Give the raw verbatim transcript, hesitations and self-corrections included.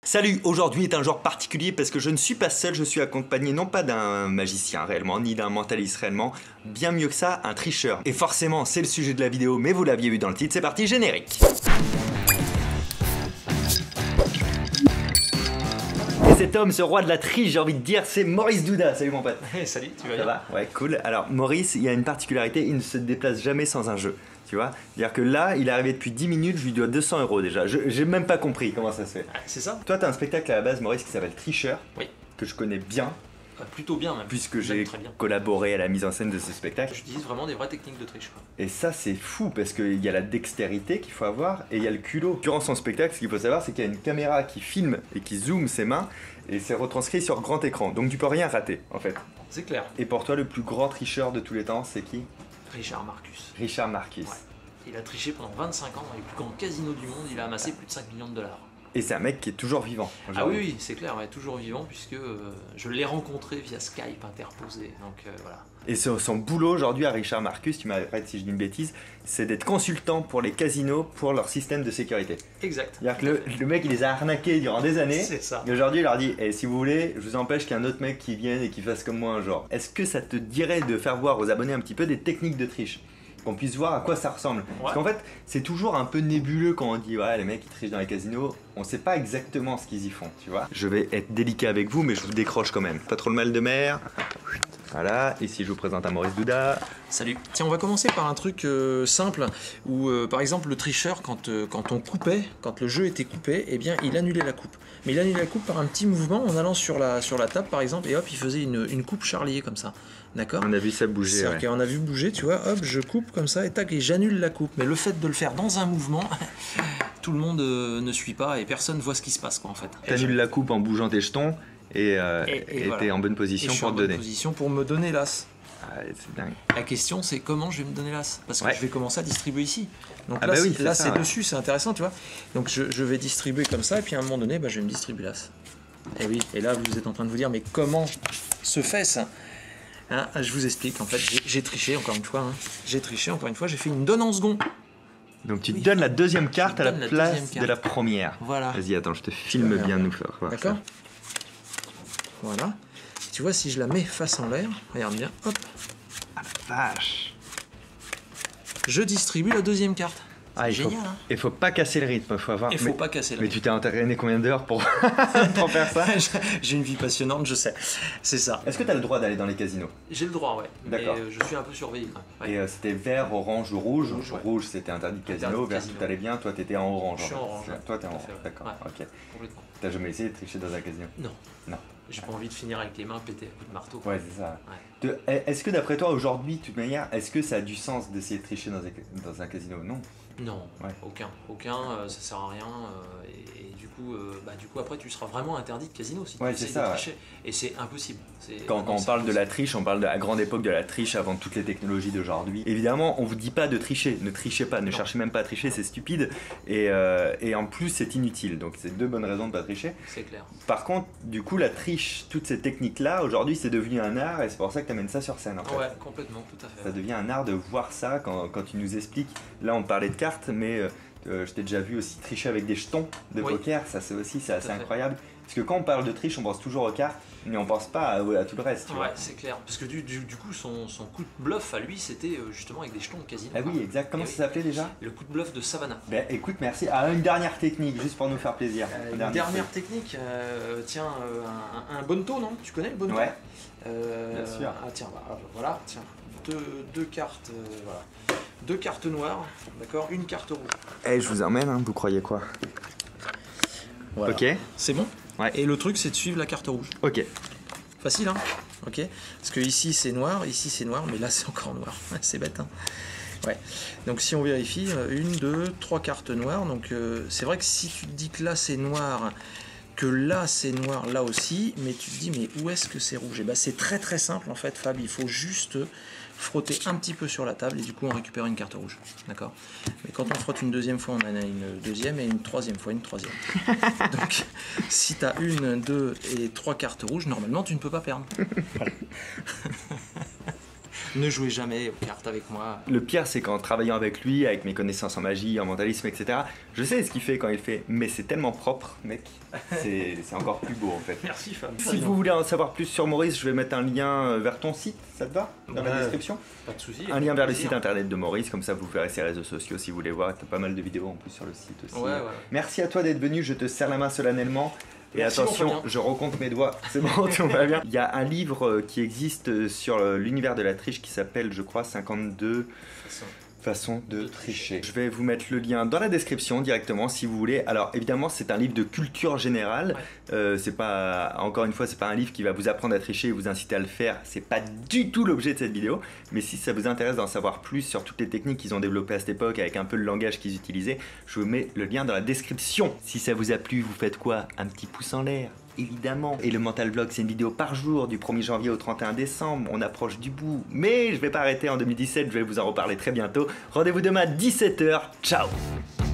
Salut, aujourd'hui est un jour particulier parce que je ne suis pas seul, je suis accompagné non pas d'un magicien réellement, ni d'un mentaliste réellement, bien mieux que ça, un tricheur. Et forcément, c'est le sujet de la vidéo, mais vous l'aviez vu dans le titre, c'est parti, générique. Et cet homme, ce roi de la triche, j'ai envie de dire, c'est Maurice Douda. Salut mon pote. Hey, salut, tu vas Ça bien? va? Ouais, cool. Alors Maurice, il y a une particularité, il ne se déplace jamais sans un jeu. Tu vois, c'est-à-dire que là, il est arrivé depuis dix minutes, je lui dois deux cents euros déjà. Je j'ai même pas compris comment ça se fait. Ah, c'est ça? Toi, t'as un spectacle à la base, Maurice, qui s'appelle Tricheur, Oui. que je connais bien, Ah, plutôt bien même. puisque Même j'ai très bien. collaboré à la mise en scène de ce spectacle. J'utilise vraiment des vraies techniques de triche, quoi. Et ça, c'est fou, parce qu'il y a la dextérité qu'il faut avoir, et il y a le culot. Durant son spectacle, ce qu'il faut savoir, c'est qu'il y a une caméra qui filme et qui zoome ses mains, et c'est retranscrit sur grand écran. Donc tu peux rien rater, en fait. C'est clair. Et pour toi, le plus grand tricheur de tous les temps, c'est qui? Richard Marcus. Richard Marcus. Ouais. Il a triché pendant vingt-cinq ans dans les plus grands casinos du monde, il a amassé plus de cinq millions de dollars. Et c'est un mec qui est toujours vivant. Ah oui, oui, c'est clair, ouais, toujours vivant, puisque euh, je l'ai rencontré via Skype interposé, donc euh, voilà. Et son, son boulot aujourd'hui à Richard Marcus, tu m'arrêtes si je dis une bêtise, c'est d'être consultant pour les casinos pour leur système de sécurité. Exact. C'est-à-dire que le, le mec, il les a arnaqués durant des années. C'est ça. Et aujourd'hui, il leur dit eh, si vous voulez, je vous empêche qu'il y ait un autre mec qui vienne et qui fasse comme moi un jour. Est-ce que ça te dirait de faire voir aux abonnés un petit peu des techniques de triche, qu'on puisse voir à quoi ça ressemble? Ouais. Parce qu'en fait, c'est toujours un peu nébuleux quand on dit ouais, les mecs qui trichent dans les casinos, on sait pas exactement ce qu'ils y font, tu vois. Je vais être délicat avec vous, mais je vous décroche quand même. Pas trop le mal de mer. Voilà, ici je vous présente un Maurice Douda. Salut. Tiens, on va commencer par un truc euh, simple où, euh, par exemple, le tricheur, quand, euh, quand on coupait, quand le jeu était coupé, eh bien, il annulait la coupe. Mais il annulait la coupe par un petit mouvement en allant sur la, sur la table, par exemple, et hop, il faisait une, une coupe charliée comme ça. D'accord? On a vu ça bouger. C'est-à-dire Ouais. qu'on a vu bouger, tu vois, hop, je coupe comme ça, et tac, et j'annule la coupe. Mais le fait de le faire dans un mouvement, tout le monde euh, ne suit pas et personne voit ce qui se passe, quoi, en fait. T'annules la coupe en bougeant tes jetons et euh, Et- et et voilà. t'es en bonne Et position je suis pour en te bonne donner. position pour me donner l'as. Ah, c'est dingue. La question, c'est comment je vais me donner l'as. Parce que Ouais. je vais commencer à distribuer ici. Donc Ah là, bah oui, c'est- c'est là ça, c'est ouais. dessus, c'est intéressant, tu vois. Donc je, je vais distribuer comme ça, et puis à un moment donné, bah, je vais me distribuer l'as. Et oui, et là, vous êtes en train de vous dire, mais comment se fait ça? Hein, je vous explique, en fait, j'ai- j'ai triché, encore une fois. Hein. J'ai triché, encore une fois, j'ai fait une donne en second. Donc tu te Oui. donnes la deuxième carte Je à la donne la place deuxième carte. de la première. Voilà. Vas-y, attends, je te filme Voilà. bien nous faire voir ça. D'accord? Voilà. Tu vois, si je la mets face en l'air, regarde bien, hop, Vache. je distribue la deuxième carte. Ah, il faut, Génial, hein. il faut pas casser le rythme, faut avoir. Il faut mais, pas casser le mais rythme. tu t'es entraîné combien d'heures pour, pour faire ça? J'ai une vie passionnante, je sais. C'est ça. Est-ce que tu as le droit d'aller dans les casinos? J'ai le droit, ouais. Mais D'accord. euh, je suis un peu surveillé. quand même. Ouais. Et euh, c'était vert, orange ou rouge? Rouge, ouais. Rouge, c'était interdit de casino, Interdit de vert casino. tout allait bien, toi t'étais en orange. Je suis en en fait. orange, ouais. Toi t'es en Tout à orange, fait, ouais. d'accord, Ouais. ok. Complètement. T'as jamais essayé de tricher dans un casino? Non. Non. J'ai pas envie de finir avec les mains pétées à coups de marteau. Ouais, c'est ça. Ouais. De- Est-ce que d'après toi, aujourd'hui, de toute manière, est-ce que ça a du sens d'essayer de tricher dans un, dans un casino? Non. Non, Ouais. aucun. Aucun, euh, ça sert à rien. euh, et, et du coup, euh, bah, du coup, après, tu seras vraiment interdit de casino si tu Ouais, essayes c'est de ça, tricher. Et c'est impossible. C'est- Quand, non, quand on c'est parle de la impossible. triche, on parle de la grande époque de la triche avant toutes les technologies d'aujourd'hui. Évidemment, on vous dit pas de tricher, ne trichez pas, ne Non. cherchez même pas à tricher, c'est stupide. Et, euh, et en plus, c'est inutile. Donc, c'est deux bonnes raisons de pas tricher. C'est clair. Par contre, du coup, la triche, toutes ces techniques-là, aujourd'hui, c'est devenu un art et c'est pour ça que tu amènes ça sur scène. En fait. Ouais, complètement, tout à fait. Ça devient un art de voir ça quand, quand tu nous expliques. Là, on parlait de cartes, mais euh, euh, je t'ai déjà vu aussi tricher avec des jetons de Oui. poker. Ça, c'est aussi c'est assez fait. incroyable. Parce que quand on parle de triche, on pense toujours aux cartes, mais on pense pas à, à tout le reste. Tu Ouais, vois. c'est clair. Parce que du, du, du coup, son, son coup de bluff à lui, c'était euh, justement avec des jetons de casino. Ah oui, exact. Comment Et ça oui. s'appelait déjà? Le coup de bluff de Savannah. Ben écoute, merci. Ah, une dernière technique, juste pour nous faire plaisir. Euh, Un une dernier dernière truc. technique, euh, tiens, euh, un, un bonneto, non? Tu connais le bonneto? Ouais. Euh, Bien sûr. Ah tiens, bah, hop, voilà, tiens, deux, deux cartes, euh, voilà, deux cartes noires, d'accord, une carte rouge. Eh, je vous emmène, hein, vous croyez quoi? Voilà. Ok. C'est bon? Ouais. Et le truc, c'est de suivre la carte rouge. Ok. Facile, hein? Ok. Parce que ici c'est noir, ici c'est noir, mais là c'est encore noir. C'est bête, hein? Ouais. Donc si on vérifie, euh, une, deux, trois cartes noires. Donc euh, c'est vrai que si tu te dis que là c'est noir, que là c'est noir, là aussi, mais tu te dis mais où est-ce que c'est rouge? Et ben c'est très très simple en fait, Fab. Il faut juste frotter un petit peu sur la table et du coup on récupère une carte rouge. D'accord? Mais quand on frotte une deuxième fois, on en a une deuxième et une troisième fois une troisième. Donc si tu as une, deux et trois cartes rouges, normalement tu ne peux pas perdre. Voilà. Ne jouez jamais aux cartes avec moi. Le pire, c'est qu'en travaillant avec lui, avec mes connaissances en magie, en mentalisme, et cetera, je sais ce qu'il fait quand il fait, mais c'est tellement propre, mec. C'est encore plus beau en fait. Merci, femme. Si vous voulez en savoir plus sur Maurice, je vais mettre un lien vers ton site, ça te va? Dans ouais, la description. Pas de soucis. Un lien vers le site internet de Maurice, comme ça vous verrez ses réseaux sociaux si vous voulez voir. T'as pas mal de vidéos en plus sur le site aussi. Ouais, ouais. Merci à toi d'être venu, je te serre la main solennellement. Et Merci, attention, je recompte mes doigts, c'est bon, tout va bien. Il y a un livre qui existe sur l'univers de la triche qui s'appelle, je crois, cinquante-deux façons de, de tricher. Je vais vous mettre le lien dans la description directement si vous voulez. Alors évidemment, c'est un livre de culture générale. Ouais. Euh, c'est pas, encore une fois, c'est pas un livre qui va vous apprendre à tricher et vous inciter à le faire. C'est pas du tout l'objet de cette vidéo. Mais si ça vous intéresse d'en savoir plus sur toutes les techniques qu'ils ont développées à cette époque avec un peu le langage qu'ils utilisaient, je vous mets le lien dans la description. Si ça vous a plu, vous faites quoi? Un petit pouce en l'air, évidemment. Et le Mental Vlog, c'est une vidéo par jour du premier janvier au trente et un décembre. On approche du bout. Mais je vais pas arrêter en deux mille dix-sept, je vais vous en reparler très bientôt. Rendez-vous demain à dix-sept heures. Ciao!